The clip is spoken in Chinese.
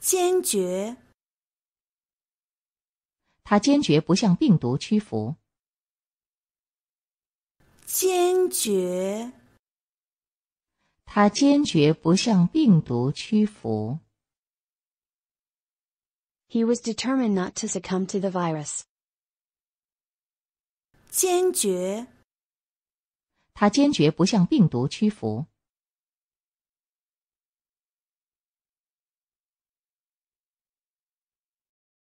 坚决， 他坚决不向病毒屈服。 坚决， 他坚决不向病毒屈服。 He was determined not to succumb to the virus. 坚决， 他坚决不向病毒屈服。